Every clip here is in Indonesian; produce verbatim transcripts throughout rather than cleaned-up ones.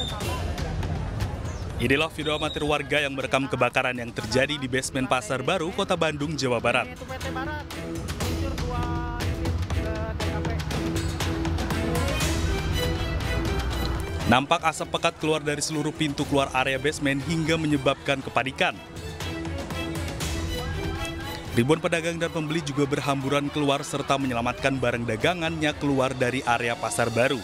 Inilah video amatir warga yang merekam kebakaran yang terjadi di basement Pasar Baru, Kota Bandung, Jawa Barat. Nampak asap pekat keluar dari seluruh pintu keluar area basement hingga menyebabkan kepanikan. Ribuan pedagang dan pembeli juga berhamburan keluar serta menyelamatkan barang dagangannya keluar dari area Pasar Baru.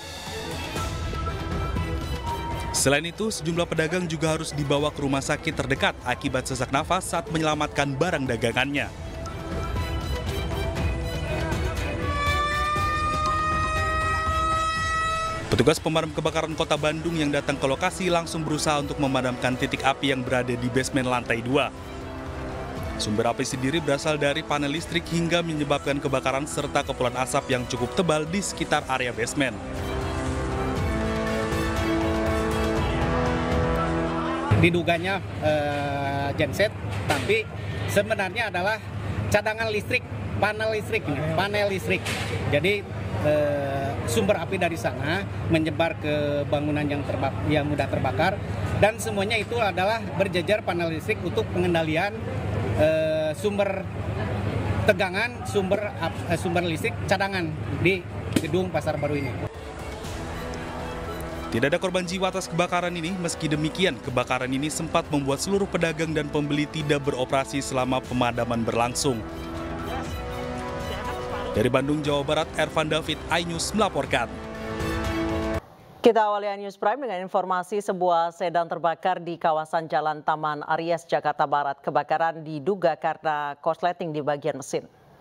Selain itu, sejumlah pedagang juga harus dibawa ke rumah sakit terdekat akibat sesak nafas saat menyelamatkan barang dagangannya. Petugas pemadam kebakaran Kota Bandung yang datang ke lokasi langsung berusaha untuk memadamkan titik api yang berada di basement lantai dua. Sumber api sendiri berasal dari panel listrik hingga menyebabkan kebakaran serta kepulan asap yang cukup tebal di sekitar area basement. Diduganya eh, genset, tapi sebenarnya adalah cadangan listrik, panel listrik, panel listrik. Jadi eh, sumber api dari sana menyebar ke bangunan yang terbak, yang mudah terbakar, dan semuanya itu adalah berjejer panel listrik untuk pengendalian eh, sumber tegangan, sumber eh, sumber listrik cadangan di gedung Pasar Baru ini. Tidak ada korban jiwa atas kebakaran ini, meski demikian kebakaran ini sempat membuat seluruh pedagang dan pembeli tidak beroperasi selama pemadaman berlangsung. Dari Bandung, Jawa Barat, Ervan David, iNews melaporkan. Kita awali iNews Prime dengan informasi sebuah sedan terbakar di kawasan Jalan Taman Aries, Jakarta Barat. Kebakaran diduga karena korsleting di bagian mesin.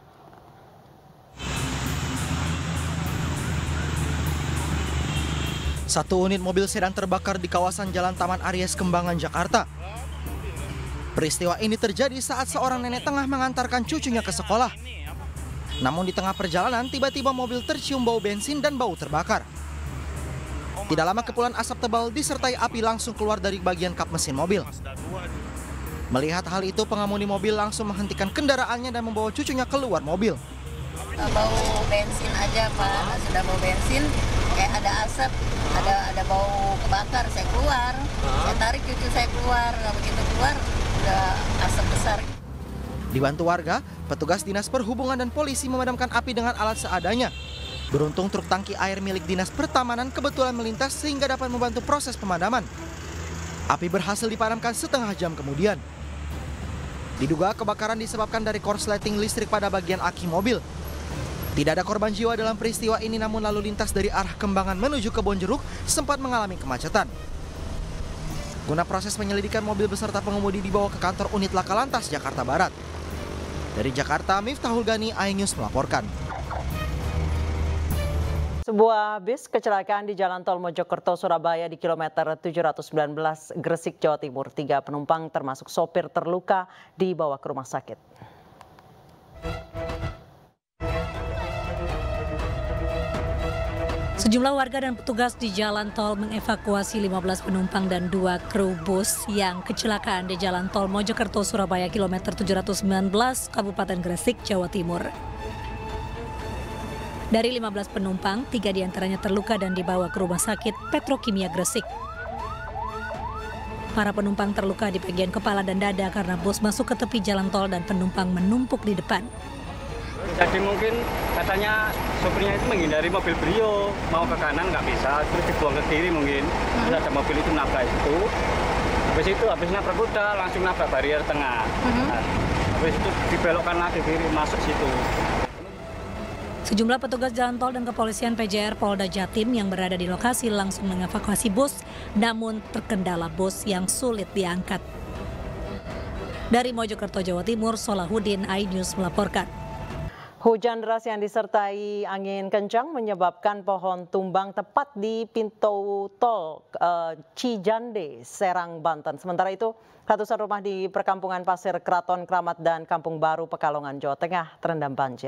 Satu unit mobil sedan terbakar di kawasan Jalan Taman Aries, Kembangan, Jakarta. Peristiwa ini terjadi saat seorang nenek tengah mengantarkan cucunya ke sekolah. Namun di tengah perjalanan, tiba-tiba mobil tercium bau bensin dan bau terbakar. Tidak lama kepulan asap tebal disertai api langsung keluar dari bagian kap mesin mobil. Melihat hal itu, pengemudi mobil langsung menghentikan kendaraannya dan membawa cucunya keluar mobil. Bau bensin aja Pak, sudah bau bensin, kayak ada asap, ada ada bau kebakar, saya keluar, saya tarik cucu saya keluar, nggak begitu keluar, udah asap besar. Dibantu warga, petugas dinas perhubungan dan polisi memadamkan api dengan alat seadanya. Beruntung truk tangki air milik dinas pertamanan kebetulan melintas sehingga dapat membantu proses pemadaman. Api berhasil dipadamkan setengah jam kemudian. Diduga kebakaran disebabkan dari korsleting listrik pada bagian aki mobil. Tidak ada korban jiwa dalam peristiwa ini, namun lalu lintas dari arah Kembangan menuju Kebonjeruk sempat mengalami kemacetan. Guna proses penyelidikan, mobil beserta pengemudi dibawa ke kantor unit Laka Lantas Jakarta Barat. Dari Jakarta, Miftahul Gani, iNews melaporkan. Sebuah bis kecelakaan di Jalan Tol Mojokerto, Surabaya di kilometer tujuh ratus sembilan belas Gresik, Jawa Timur. Tiga penumpang termasuk sopir terluka dibawa ke rumah sakit. Sejumlah warga dan petugas di jalan tol mengevakuasi lima belas penumpang dan dua kru bus yang kecelakaan di Jalan Tol Mojokerto, Surabaya kilometer tujuh ratus sembilan belas Kabupaten Gresik, Jawa Timur. Dari lima belas penumpang, tiga diantaranya terluka dan dibawa ke Rumah Sakit Petrokimia Gresik. Para penumpang terluka di bagian kepala dan dada karena bus masuk ke tepi jalan tol dan penumpang menumpuk di depan. Jadi mungkin katanya sopirnya itu menghindari mobil Brio, mau ke kanan nggak bisa, terus dibuang ke kiri mungkin. Terus ada mobil itu nabrak itu, habis itu habis nabrak kuda langsung nabrak barier tengah. Nah, habis itu dibelokkan lagi kiri masuk situ. Sejumlah petugas jalan tol dan kepolisian P J R Polda Jatim yang berada di lokasi langsung mengevakuasi bus, namun terkendala bus yang sulit diangkat. Dari Mojokerto, Jawa Timur, Solahuddin, iNews melaporkan. Hujan deras yang disertai angin kencang menyebabkan pohon tumbang tepat di pintu tol uh, Cijande, Serang, Banten. Sementara itu, ratusan rumah di perkampungan Pasir Kraton, Kramat, dan Kampung Baru, Pekalongan, Jawa Tengah terendam banjir.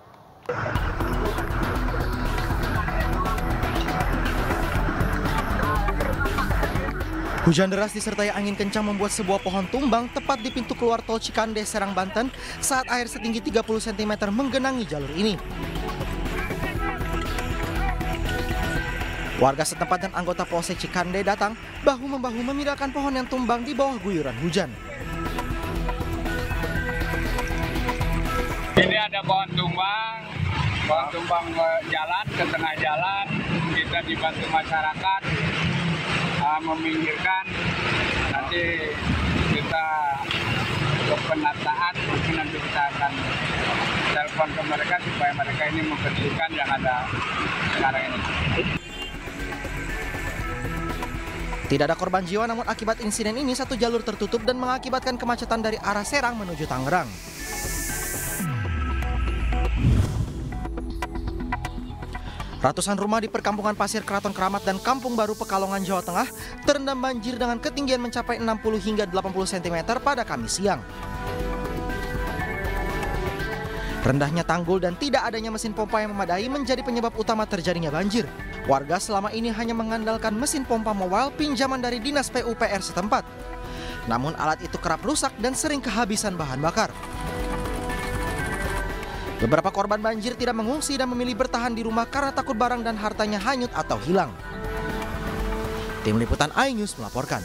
Hujan deras disertai angin kencang membuat sebuah pohon tumbang tepat di pintu keluar tol Cikande, Serang, Banten saat air setinggi tiga puluh sentimeter menggenangi jalur ini. Warga setempat dan anggota Polsek Cikande datang bahu-membahu memindahkan pohon yang tumbang di bawah guyuran hujan. Ini ada pohon tumbang, pohon tumbang jalan ke tengah jalan, kita dibantu masyarakat uh, meminggirkan, nanti kita ke penataan, mungkin nanti kita akan telepon ke mereka supaya mereka ini membersihkan yang ada sekarang ini. Tidak ada korban jiwa, namun akibat insiden ini satu jalur tertutup dan mengakibatkan kemacetan dari arah Serang menuju Tangerang. Ratusan rumah di perkampungan Pasir Keraton Keramat dan Kampung Baru Pekalongan, Jawa Tengah terendam banjir dengan ketinggian mencapai enam puluh hingga delapan puluh sentimeter pada Kamis siang. Rendahnya tanggul dan tidak adanya mesin pompa yang memadai menjadi penyebab utama terjadinya banjir. Warga selama ini hanya mengandalkan mesin pompa mobile pinjaman dari Dinas P U P R setempat. Namun alat itu kerap rusak dan sering kehabisan bahan bakar. Beberapa korban banjir tidak mengungsi dan memilih bertahan di rumah karena takut barang dan hartanya hanyut atau hilang. Tim Liputan iNews melaporkan.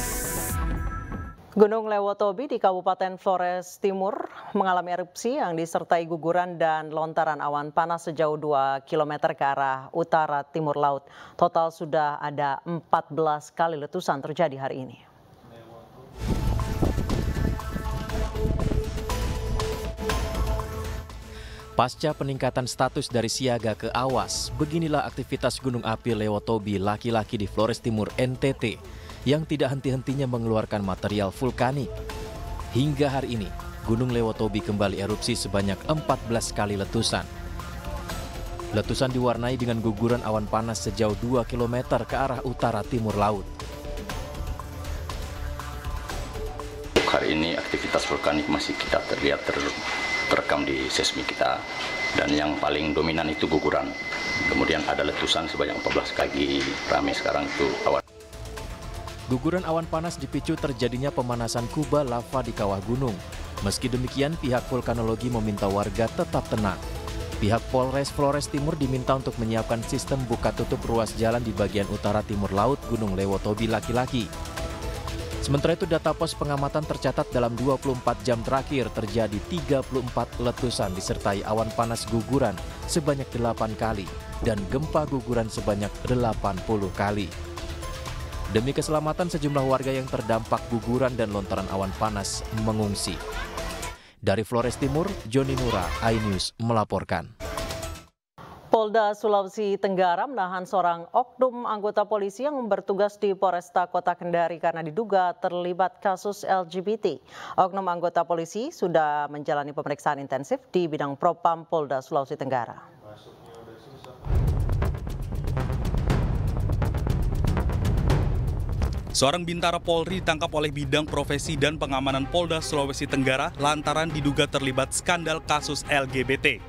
Gunung Lewotobi di Kabupaten Flores Timur mengalami erupsi yang disertai guguran dan lontaran awan panas sejauh dua kilometer ke arah utara timur laut. Total sudah ada empat belas kali letusan terjadi hari ini. Pasca peningkatan status dari siaga ke awas, beginilah aktivitas gunung api Lewotobi laki-laki di Flores Timur N T T yang tidak henti-hentinya mengeluarkan material vulkanik. Hingga hari ini, Gunung Lewotobi kembali erupsi sebanyak empat belas kali letusan. Letusan diwarnai dengan guguran awan panas sejauh dua kilometer ke arah utara timur laut. Hari ini aktivitas vulkanik masih kita terlihat ter, terekam di seismik kita, dan yang paling dominan itu guguran. Kemudian ada letusan sebanyak empat belas kali, ramai sekarang itu awan. Guguran awan panas dipicu terjadinya pemanasan kuba lava di kawah gunung. Meski demikian, pihak vulkanologi meminta warga tetap tenang. Pihak Polres Flores Timur diminta untuk menyiapkan sistem buka tutup ruas jalan di bagian utara timur laut Gunung Lewotobi laki-laki. Sementara itu, data pos pengamatan tercatat dalam dua puluh empat jam terakhir terjadi tiga puluh empat letusan disertai awan panas guguran sebanyak delapan kali dan gempa guguran sebanyak delapan puluh kali. Demi keselamatan sejumlah warga yang terdampak guguran dan lontaran awan panas mengungsi. Dari Flores Timur, Joni Nura, iNews melaporkan. Polda Sulawesi Tenggara menahan seorang oknum anggota polisi yang bertugas di Polresta Kota Kendari karena diduga terlibat kasus L G B T. Oknum anggota polisi sudah menjalani pemeriksaan intensif di bidang Propam Polda Sulawesi Tenggara. Seorang bintara Polri ditangkap oleh Bidang Profesi dan Pengamanan Polda Sulawesi Tenggara lantaran diduga terlibat skandal kasus L G B T.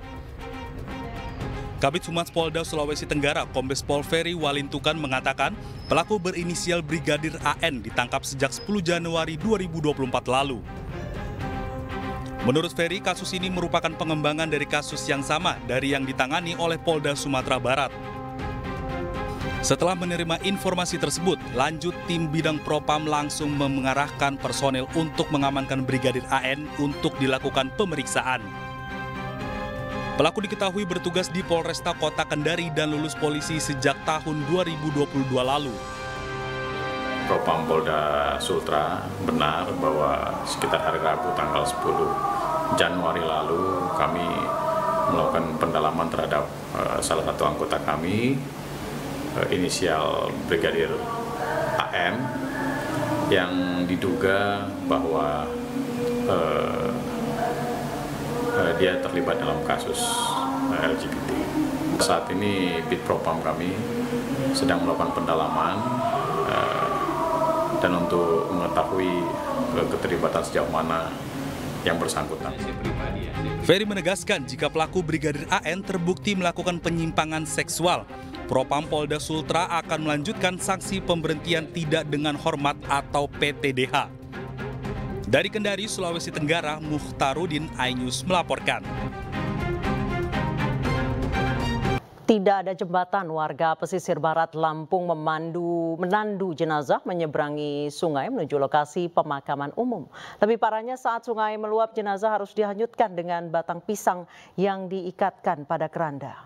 Kabid Humas Polda Sulawesi Tenggara, Kombes Pol Ferry Walintukan mengatakan pelaku berinisial Brigadir A N ditangkap sejak sepuluh Januari dua ribu dua puluh empat lalu. Menurut Ferry, kasus ini merupakan pengembangan dari kasus yang sama dari yang ditangani oleh Polda Sumatera Barat. Setelah menerima informasi tersebut, lanjut tim bidang Propam langsung mengarahkan personel untuk mengamankan Brigadir A N untuk dilakukan pemeriksaan. Pelaku diketahui bertugas di Polresta Kota Kendari dan lulus polisi sejak tahun dua ribu dua puluh dua lalu. Propam Polda Sultra benar bahwa sekitar hari Rabu tanggal sepuluh Januari lalu kami melakukan pendalaman terhadap uh, salah satu anggota kami, inisial Brigadir A M, yang diduga bahwa uh, uh, dia terlibat dalam kasus uh, L G B T. Saat ini Bid Propam kami sedang melakukan pendalaman uh, dan untuk mengetahui uh, keterlibatan sejauh mana yang bersangkutan. Ferry menegaskan jika pelaku Brigadir A N terbukti melakukan penyimpangan seksual, Propam Polda Sultra akan melanjutkan sanksi pemberhentian tidak dengan hormat atau P T D H. Dari Kendari, Sulawesi Tenggara, Muhtarudin, iNews melaporkan. Tidak ada jembatan, warga pesisir barat Lampung memandu, menandu jenazah menyeberangi sungai menuju lokasi pemakaman umum. Lebih parahnya saat sungai meluap, jenazah harus dihanyutkan dengan batang pisang yang diikatkan pada keranda.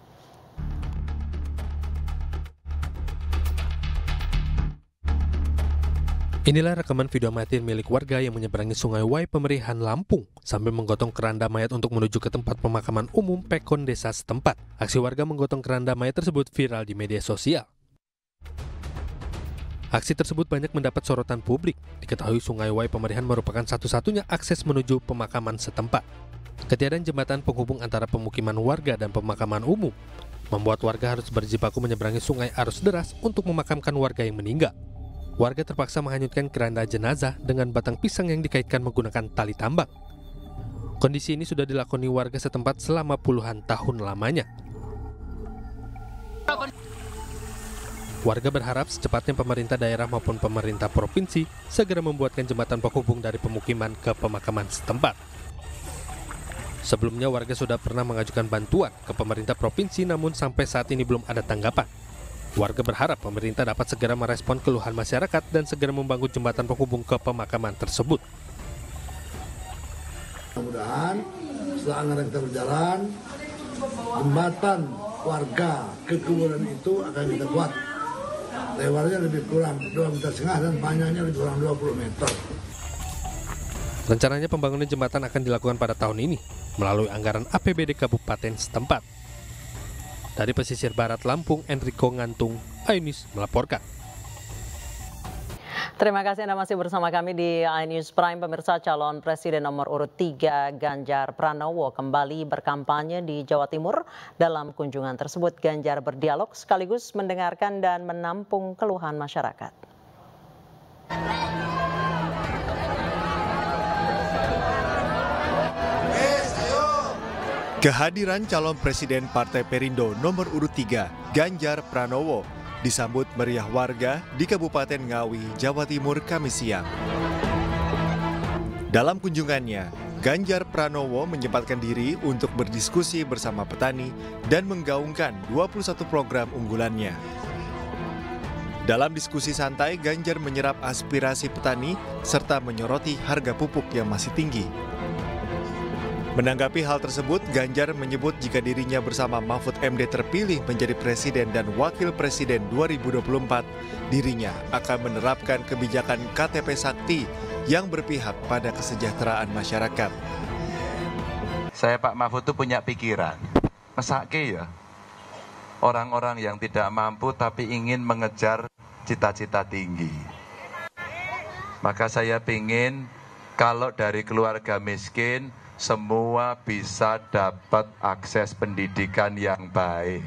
Inilah rekaman video amatir milik warga yang menyeberangi Sungai Wai Pemerihan Lampung sambil menggotong keranda mayat untuk menuju ke tempat pemakaman umum Pekon desa setempat. Aksi warga menggotong keranda mayat tersebut viral di media sosial. Aksi tersebut banyak mendapat sorotan publik. Diketahui Sungai Wai Pemerihan merupakan satu-satunya akses menuju pemakaman setempat. Ketiadaan jembatan penghubung antara pemukiman warga dan pemakaman umum membuat warga harus berjibaku menyeberangi sungai arus deras untuk memakamkan warga yang meninggal. Warga terpaksa menghanyutkan keranda jenazah dengan batang pisang yang dikaitkan menggunakan tali tambang. Kondisi ini sudah dilakoni warga setempat selama puluhan tahun lamanya. Warga berharap secepatnya pemerintah daerah maupun pemerintah provinsi segera membuatkan jembatan penghubung dari pemukiman ke pemakaman setempat. Sebelumnya warga sudah pernah mengajukan bantuan ke pemerintah provinsi, namun sampai saat ini belum ada tanggapan. Warga berharap pemerintah dapat segera merespon keluhan masyarakat dan segera membangun jembatan penghubung ke pemakaman tersebut. Mudah-mudahan setelah anggaran kita berjalan, jembatan warga ke kuburan itu akan kita buat. Lebarnya lebih kurang dua meter setengah dan panjangnya lebih kurang dua puluh meter. Rencananya pembangunan jembatan akan dilakukan pada tahun ini melalui anggaran A P B D Kabupaten setempat. Dari pesisir barat Lampung, Enrico Ngantung, iNews melaporkan. Terima kasih Anda masih bersama kami di iNews Prime. Pemirsa, calon presiden nomor urut tiga Ganjar Pranowo kembali berkampanye di Jawa Timur. Dalam kunjungan tersebut, Ganjar berdialog sekaligus mendengarkan dan menampung keluhan masyarakat. Kehadiran calon presiden Partai Perindo nomor urut tiga, Ganjar Pranowo, disambut meriah warga di Kabupaten Ngawi, Jawa Timur, Kamis siang. Dalam kunjungannya, Ganjar Pranowo menyempatkan diri untuk berdiskusi bersama petani dan menggaungkan dua puluh satu program unggulannya. Dalam diskusi santai, Ganjar menyerap aspirasi petani serta menyoroti harga pupuk yang masih tinggi. Menanggapi hal tersebut, Ganjar menyebut jika dirinya bersama Mahfud M D terpilih menjadi presiden dan wakil presiden dua ribu dua puluh empat, dirinya akan menerapkan kebijakan K T P Sakti yang berpihak pada kesejahteraan masyarakat. Saya Pak Mahfud itu punya pikiran, mesake ya, orang-orang yang tidak mampu tapi ingin mengejar cita-cita tinggi. Maka saya ingin kalau dari keluarga miskin, semua bisa dapat akses pendidikan yang baik.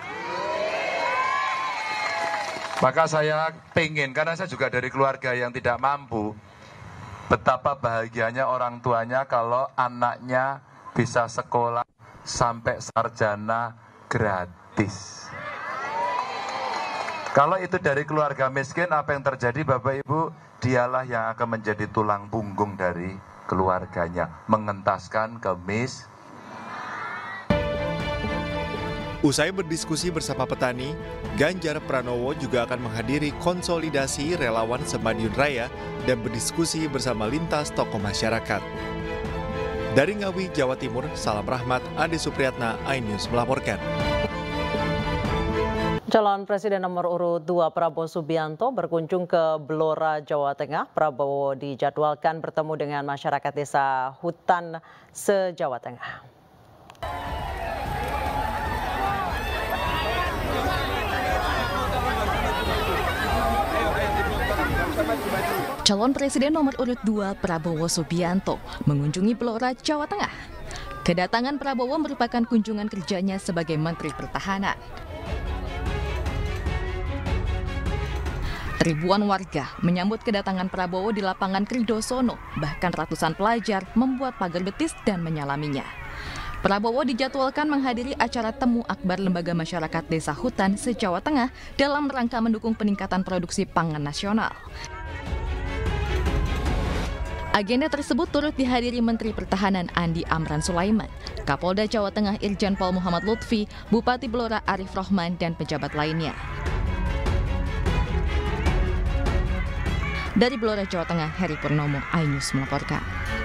Maka saya pengen, karena saya juga dari keluarga yang tidak mampu, betapa bahagianya orang tuanya kalau anaknya bisa sekolah sampai sarjana gratis. Kalau itu dari keluarga miskin, apa yang terjadi Bapak Ibu? Dialah yang akan menjadi tulang punggung dari keluarganya, mengentaskan kemis. Usai berdiskusi bersama petani, Ganjar Pranowo juga akan menghadiri konsolidasi relawan Semadiun Raya dan berdiskusi bersama lintas tokoh masyarakat. Dari Ngawi, Jawa Timur, salam rahmat, Ade Supriyatna, iNews melaporkan. Calon Presiden nomor urut dua Prabowo Subianto berkunjung ke Blora, Jawa Tengah. Prabowo dijadwalkan bertemu dengan masyarakat desa Hutan se-Jawa Tengah. Calon Presiden nomor urut dua Prabowo Subianto mengunjungi Blora, Jawa Tengah. Kedatangan Prabowo merupakan kunjungan kerjanya sebagai Menteri Pertahanan. Ribuan warga menyambut kedatangan Prabowo di lapangan Kridosono, bahkan ratusan pelajar membuat pagar betis dan menyalaminya. Prabowo dijadwalkan menghadiri acara Temu Akbar Lembaga Masyarakat Desa Hutan se-Jawa Tengah dalam rangka mendukung peningkatan produksi pangan nasional. Agenda tersebut turut dihadiri Menteri Pertahanan Andi Amran Sulaiman, Kapolda Jawa Tengah Irjen Pol Muhammad Lutfi, Bupati Blora Arif Rohman, dan pejabat lainnya. Dari Blora, Jawa Tengah, Heri Purnomo, iNews melaporkan.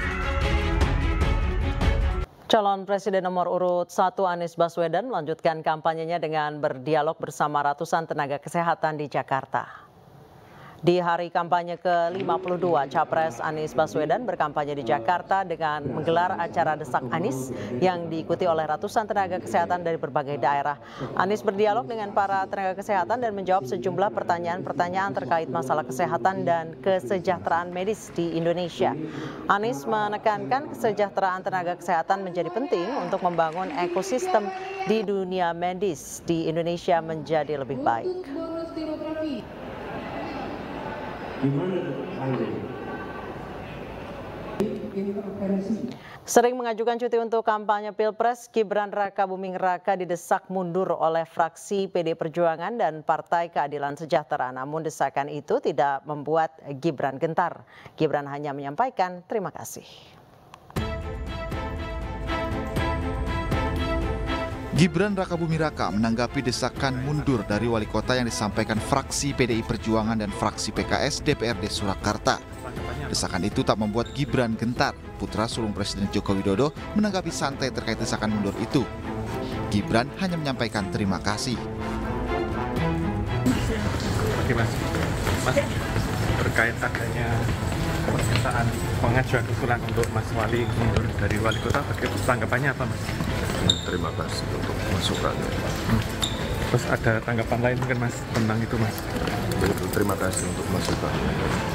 Calon Presiden nomor urut satu Anies Baswedan melanjutkan kampanyenya dengan berdialog bersama ratusan tenaga kesehatan di Jakarta. Di hari kampanye ke lima puluh dua, Capres Anies Baswedan berkampanye di Jakarta dengan menggelar acara Desak Anies yang diikuti oleh ratusan tenaga kesehatan dari berbagai daerah. Anies berdialog dengan para tenaga kesehatan dan menjawab sejumlah pertanyaan-pertanyaan terkait masalah kesehatan dan kesejahteraan medis di Indonesia. Anies menekankan kesejahteraan tenaga kesehatan menjadi penting untuk membangun ekosistem di dunia medis di Indonesia menjadi lebih baik. Sering mengajukan cuti untuk kampanye Pilpres, Gibran Raka Buming Raka didesak mundur oleh fraksi P D I Perjuangan dan Partai Keadilan Sejahtera. Namun desakan itu tidak membuat Gibran gentar. Gibran hanya menyampaikan terima kasih. Gibran Raka Buming Raka menanggapi desakan mundur dari wali kota yang disampaikan fraksi P D I Perjuangan dan fraksi P K S D P R D Surakarta. Desakan itu tak membuat Gibran gentar. Putra sulung Presiden Joko Widodo menanggapi santai terkait desakan mundur itu. Gibran hanya menyampaikan terima kasih. Oke mas, mas terkait adanya pernyataan pengajuan usulan untuk Mas Wali mundur dari wali kota, tanggapannya apa mas? Terima kasih untuk masukannya. Hmm. Terus ada tanggapan lain mungkin mas tentang itu mas? Terima kasih untuk masukannya.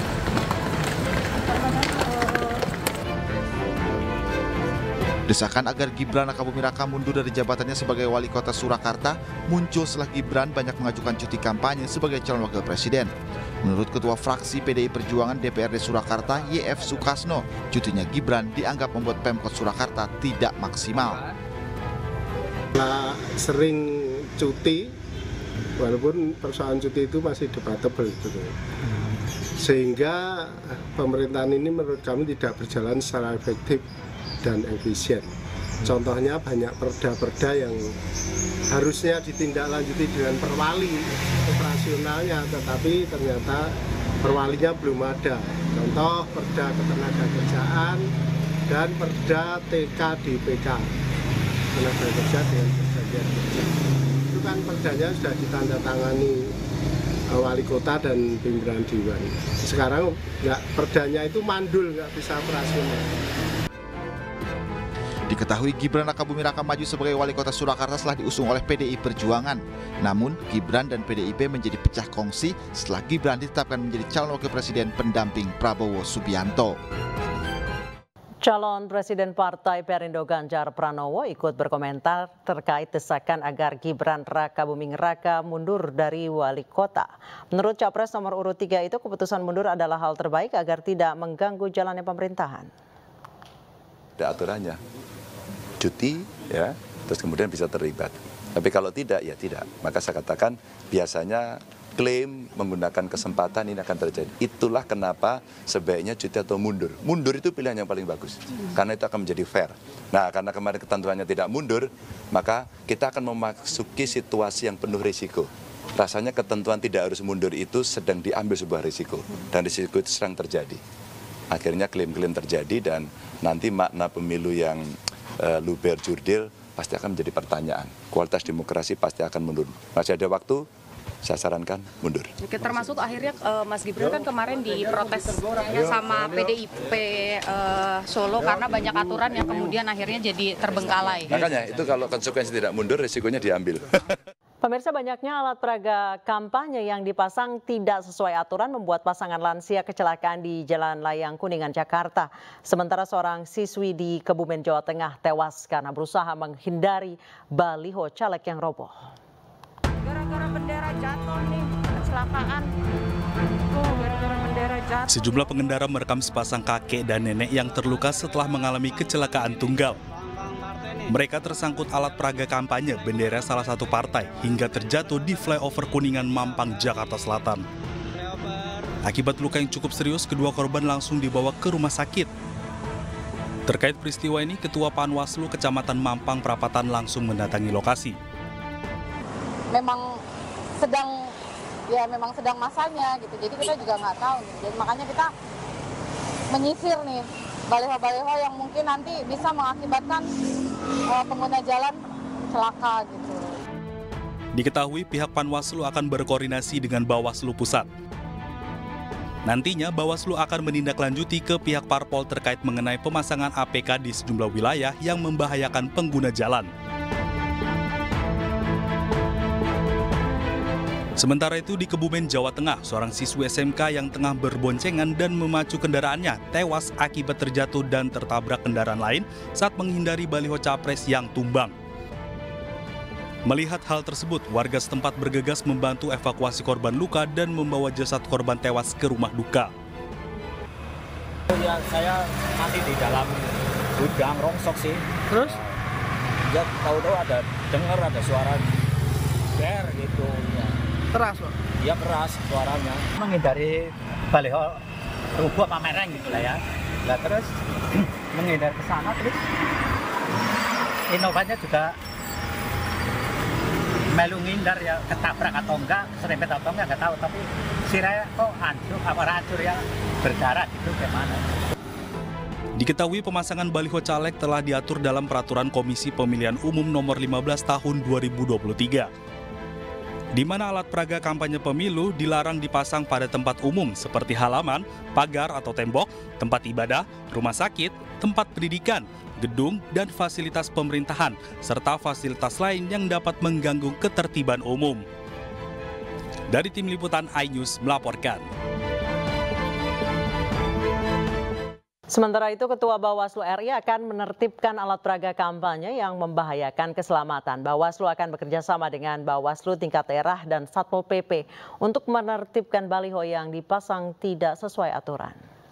Desakan agar Gibran Raka Buming Raka mundur dari jabatannya sebagai wali kota Surakarta muncul setelah Gibran banyak mengajukan cuti kampanye sebagai calon wakil presiden. Menurut Ketua Fraksi P D I Perjuangan D P R D Surakarta Y F Sukasno, cutinya Gibran dianggap membuat Pemkot Surakarta tidak maksimal. Nah, sering cuti, walaupun persoalan cuti itu masih debatable gitu. Sehingga pemerintahan ini menurut kami tidak berjalan secara efektif dan efisien. Contohnya banyak perda-perda yang harusnya ditindaklanjuti dengan perwali operasionalnya, tetapi ternyata perwalinya belum ada. Contoh perda ketenagakerjaan dan perda T K D P K, tenaga kerja dengan perjanjian kerja. Itu kan perdanya sudah ditandatangani wali kota dan pimpinan dewan. Sekarang nggak, perdanya itu mandul, nggak bisa operasional. Diketahui Gibran Raka Buming Raka maju sebagai wali kota Surakarta setelah diusung oleh P D I Perjuangan. Namun Gibran dan P D I P menjadi pecah kongsi setelah Gibran ditetapkan menjadi calon wakil presiden pendamping Prabowo Subianto. Calon Presiden Partai Perindo Ganjar Pranowo ikut berkomentar terkait desakan agar Gibran Raka Buming Raka mundur dari wali kota. Menurut Capres nomor urut tiga itu, keputusan mundur adalah hal terbaik agar tidak mengganggu jalannya pemerintahan. Ada aturannya, cuti ya, terus kemudian bisa terlibat. Tapi kalau tidak, ya tidak. Maka saya katakan biasanya klaim menggunakan kesempatan ini akan terjadi. Itulah kenapa sebaiknya cuti atau mundur. Mundur itu pilihan yang paling bagus, karena itu akan menjadi fair. Nah, karena kemarin ketentuannya tidak mundur, maka kita akan memasuki situasi yang penuh risiko. Rasanya ketentuan tidak harus mundur itu sedang diambil sebuah risiko, dan risiko itu sedang terjadi. Akhirnya klaim-klaim terjadi dan nanti makna pemilu yang uh, luber jurdil pasti akan menjadi pertanyaan. Kualitas demokrasi pasti akan mundur. Masih ada waktu, saya sarankan mundur. Oke, termasuk akhirnya uh, Mas Gibran kan kemarin diprotes sama P D I P uh, Solo karena banyak aturan yang kemudian akhirnya jadi terbengkalai. Makanya itu kalau konsekuensi tidak mundur, risikonya diambil. Pemirsa, banyaknya alat peraga kampanye yang dipasang tidak sesuai aturan membuat pasangan lansia kecelakaan di Jalan Layang Kuningan, Jakarta. Sementara seorang siswi di Kebumen, Jawa Tengah tewas karena berusaha menghindari baliho caleg yang roboh. Gara-gara bendera jatuh nih, kecelakaan. Oh, gara-gara bendera jatuh. Sejumlah pengendara merekam sepasang kakek dan nenek yang terluka setelah mengalami kecelakaan tunggal. Mereka tersangkut alat peraga kampanye bendera salah satu partai hingga terjatuh di flyover Kuningan Mampang, Jakarta Selatan. Akibat luka yang cukup serius, kedua korban langsung dibawa ke rumah sakit. Terkait peristiwa ini, Ketua Panwaslu Kecamatan Mampang Prapatan langsung mendatangi lokasi. Memang sedang ya memang sedang masanya gitu, jadi kita juga nggak tahu nih. Jadi makanya kita menyisir nih baliho-baliho yang mungkin nanti bisa mengakibatkan uh, pengguna jalan celaka gitu. Diketahui pihak Panwaslu akan berkoordinasi dengan Bawaslu Pusat. Nantinya Bawaslu akan menindaklanjuti ke pihak parpol terkait mengenai pemasangan A P K di sejumlah wilayah yang membahayakan pengguna jalan. Sementara itu di Kebumen, Jawa Tengah, seorang siswi S M K yang tengah berboncengan dan memacu kendaraannya tewas akibat terjatuh dan tertabrak kendaraan lain saat menghindari baliho capres yang tumbang. Melihat hal tersebut, warga setempat bergegas membantu evakuasi korban luka dan membawa jasad korban tewas ke rumah duka. Ya, saya mati di dalam gudang rongsok sih. Terus? Ya tahu-tahu ada dengar ada suara ber gitu. Ya. Keras, Pak? Iya keras suaranya. Menghindari baliho rubuh apa mereng gitu lah ya. Nah terus menghindari ke sana terus Innovanya juga melu ngindar ya, ketabrak atau enggak, serempet atau enggak, enggak tahu, tapi siranya kok hancur, apa hancur ya, berdarah gitu gimana. Diketahui pemasangan baliho caleg telah diatur dalam Peraturan Komisi Pemilihan Umum Nomor lima belas Tahun dua ribu dua puluh tiga. Di mana alat peraga kampanye pemilu dilarang dipasang pada tempat umum seperti halaman, pagar atau tembok, tempat ibadah, rumah sakit, tempat pendidikan, gedung, dan fasilitas pemerintahan, serta fasilitas lain yang dapat mengganggu ketertiban umum. Dari Tim Liputan iNews melaporkan. Sementara itu, Ketua Bawaslu R I akan menertibkan alat peraga kampanye yang membahayakan keselamatan. Bawaslu akan bekerja sama dengan Bawaslu tingkat daerah dan Satpol P P untuk menertibkan baliho yang dipasang tidak sesuai aturan.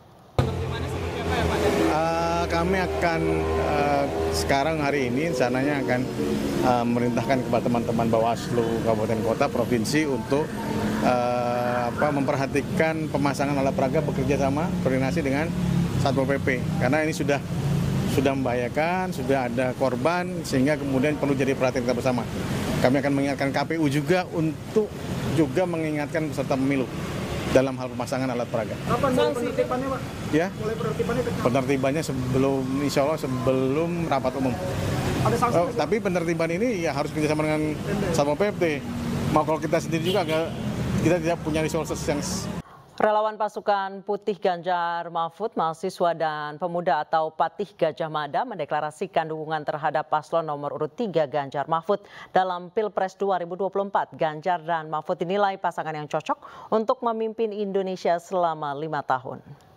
Uh, kami akan uh, sekarang hari ini rencananya akan uh, memerintahkan kepada teman-teman Bawaslu Kabupaten Kota Provinsi untuk uh, apa, memperhatikan pemasangan alat peraga, bekerja sama koordinasi dengan Satpol P P karena ini sudah sudah membahayakan, sudah ada korban sehingga kemudian perlu jadi perhatian kita bersama. Kami akan mengingatkan K P U juga untuk juga mengingatkan peserta pemilu dalam hal pemasangan alat peraga. Kapan penertibannya, Pak? Ya, mulai penertibannya? Penertibannya sebelum, insya Allah sebelum rapat umum. Ada sanksi? Oh, tapi penertiban ini ya harus kerjasama dengan Satpol P P. Mau kalau kita sendiri juga agak, kita tidak punya resources yang. Relawan pasukan Putih Ganjar Mahfud, mahasiswa dan pemuda atau Patih Gajah Mada mendeklarasikan dukungan terhadap paslon nomor urut tiga Ganjar Mahfud dalam Pilpres dua ribu dua puluh empat. Ganjar dan Mahfud dinilai pasangan yang cocok untuk memimpin Indonesia selama lima tahun.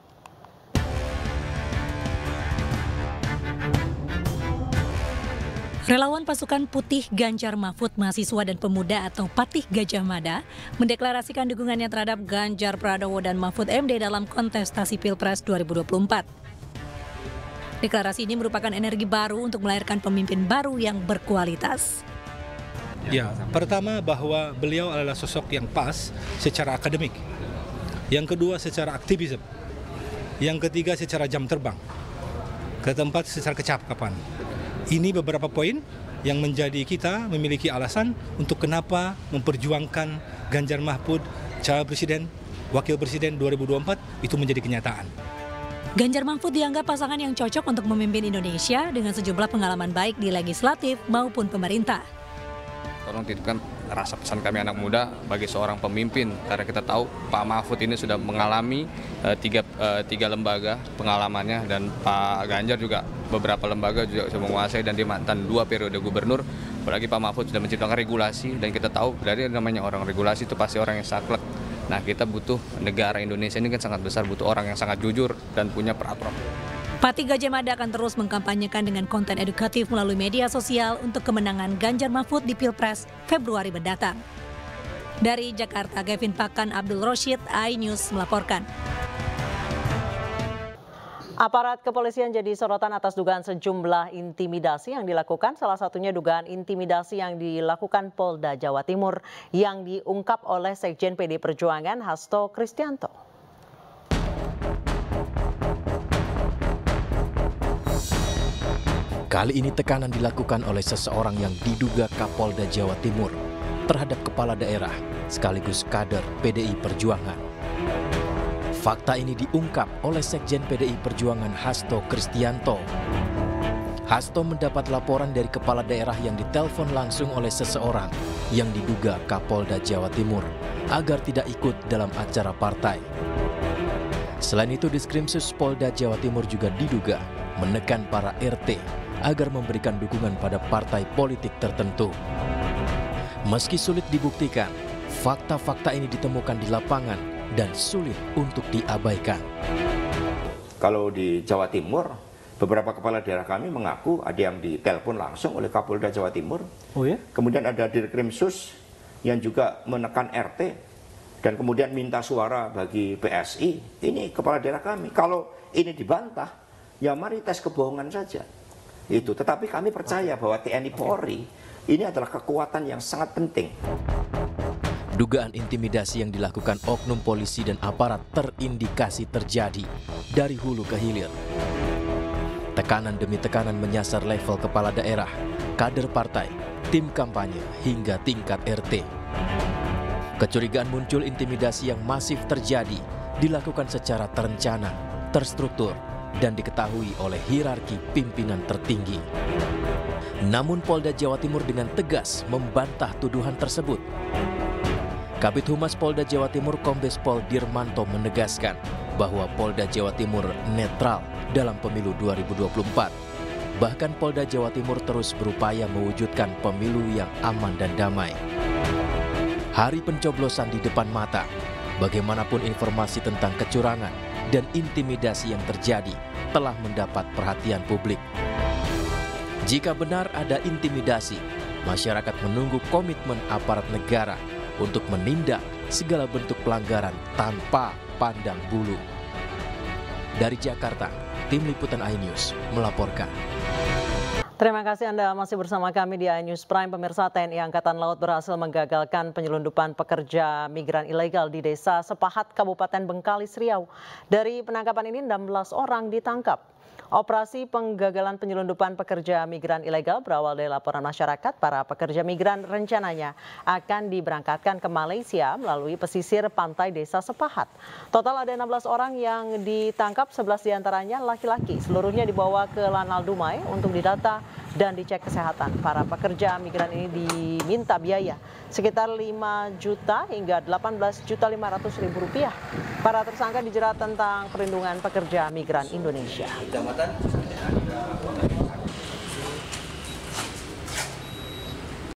Relawan pasukan Putih Ganjar Mahfud, mahasiswa dan pemuda atau Patih Gajah Mada mendeklarasikan dukungannya terhadap Ganjar Pranowo dan Mahfud M D dalam kontestasi Pilpres dua ribu dua puluh empat. Deklarasi ini merupakan energi baru untuk melahirkan pemimpin baru yang berkualitas. Ya, pertama bahwa beliau adalah sosok yang pas secara akademik. Yang kedua secara aktivisme. Yang ketiga secara jam terbang. Keempat secara kecakapan. Ini beberapa poin yang menjadi kita memiliki alasan untuk kenapa memperjuangkan Ganjar Mahfud, calon presiden, wakil presiden dua ribu dua puluh empat itu menjadi kenyataan. Ganjar Mahfud dianggap pasangan yang cocok untuk memimpin Indonesia dengan sejumlah pengalaman baik di legislatif maupun pemerintah. Tolong titipkan rasa pesan kami anak muda bagi seorang pemimpin, karena kita tahu Pak Mahfud ini sudah mengalami uh, tiga, uh, tiga lembaga pengalamannya, dan Pak Ganjar juga beberapa lembaga juga sudah menguasai, dan dia mantan dua periode gubernur. Apalagi Pak Mahfud sudah menciptakan regulasi, dan kita tahu dari namanya orang regulasi itu pasti orang yang saklek. Nah, kita butuh negara Indonesia ini kan sangat besar, butuh orang yang sangat jujur dan punya peraturan. Patih Gajah Mada akan terus mengkampanyekan dengan konten edukatif melalui media sosial untuk kemenangan Ganjar Mahfud di Pilpres Februari mendatang. Dari Jakarta, Kevin Pakan, Abdul Roshid, iNews melaporkan. Aparat kepolisian jadi sorotan atas dugaan sejumlah intimidasi yang dilakukan, salah satunya dugaan intimidasi yang dilakukan Polda Jawa Timur yang diungkap oleh Sekjen P D I Perjuangan Hasto Kristianto. Kali ini tekanan dilakukan oleh seseorang yang diduga Kapolda Jawa Timur terhadap kepala daerah sekaligus kader P D I Perjuangan. Fakta ini diungkap oleh Sekjen P D I Perjuangan Hasto Kristianto. Hasto mendapat laporan dari kepala daerah yang ditelepon langsung oleh seseorang yang diduga Kapolda Jawa Timur agar tidak ikut dalam acara partai. Selain itu, Diskrimsus Polda Jawa Timur juga diduga menekan para R T agar memberikan dukungan pada partai politik tertentu. Meski sulit dibuktikan, fakta-fakta ini ditemukan di lapangan dan sulit untuk diabaikan. Kalau di Jawa Timur, beberapa kepala daerah kami mengaku ada yang ditelepon langsung oleh Kapolda Jawa Timur. Oh ya? Kemudian ada Dirkrimsus yang juga menekan R T dan kemudian minta suara bagi P S I. Ini kepala daerah kami. Kalau ini dibantah, ya mari tes kebohongan saja. Itu. Tetapi kami percaya bahwa T N I Polri ini adalah kekuatan yang sangat penting. Dugaan intimidasi yang dilakukan oknum polisi dan aparat terindikasi terjadi dari hulu ke hilir. Tekanan demi tekanan menyasar level kepala daerah, kader partai, tim kampanye, hingga tingkat R T. Kecurigaan muncul intimidasi yang masif terjadi, dilakukan secara terencana, terstruktur, dan diketahui oleh hierarki pimpinan tertinggi. Namun Polda Jawa Timur dengan tegas membantah tuduhan tersebut. Kabid Humas Polda Jawa Timur Kombes Pol Dirmanto menegaskan bahwa Polda Jawa Timur netral dalam pemilu dua ribu dua puluh empat. Bahkan Polda Jawa Timur terus berupaya mewujudkan pemilu yang aman dan damai. Hari pencoblosan di depan mata, bagaimanapun informasi tentang kecurangan dan intimidasi yang terjadi telah mendapat perhatian publik. Jika benar ada intimidasi, masyarakat menunggu komitmen aparat negara untuk menindak segala bentuk pelanggaran tanpa pandang bulu. Dari Jakarta, Tim Liputan iNews melaporkan. Terima kasih Anda masih bersama kami di iNews Prime. Pemirsa, T N I Angkatan Laut berhasil menggagalkan penyelundupan pekerja migran ilegal di Desa Sepahat, Kabupaten Bengkalis, Riau. Dari penangkapan ini enam belas orang ditangkap. Operasi penggagalan penyelundupan pekerja migran ilegal berawal dari laporan masyarakat. Para pekerja migran rencananya akan diberangkatkan ke Malaysia melalui pesisir pantai Desa Sepahat. Total ada enam belas orang yang ditangkap, sebelas diantaranya laki-laki. Seluruhnya dibawa ke Lanal Dumai untuk didata dan dicek kesehatan. Para pekerja migran ini diminta biaya sekitar lima juta hingga delapan belas juta lima ratus ribu rupiah. Para tersangka dijerat tentang perlindungan pekerja migran Indonesia.